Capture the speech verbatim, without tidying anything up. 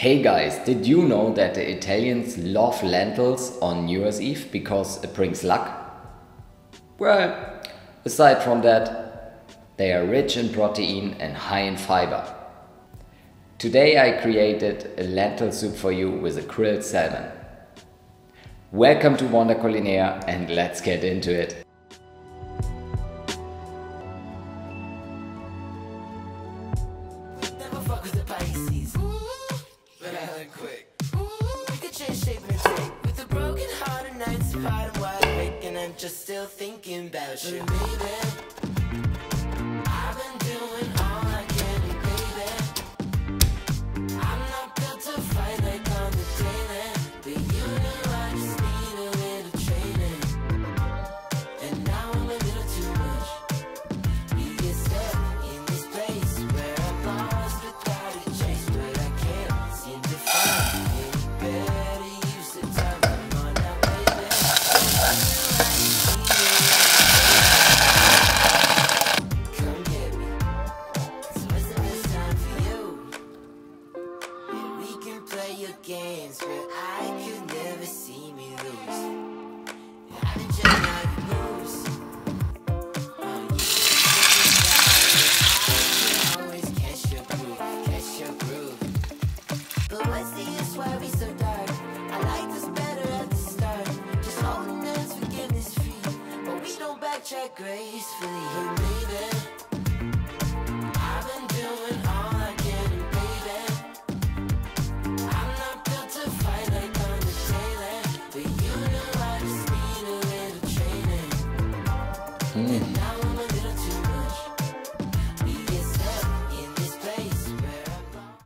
Hey guys, did you know that the Italians love lentils on New Year's Eve because it brings luck? Well, aside from that, they are rich in protein and high in fiber. Today I created a lentil soup for you with a grilled salmon. Welcome to Wonder Culinaire and let's get into it. Just still thinking about you, baby. I've been doing all I can, baby. I'm not built to fight like on the daily, but you know I just need a little training. And now I'm a little too much. You get stuck in this place where I'm lost without a chase, but I can't seem to find any better use of time. Come on now, baby. Games, but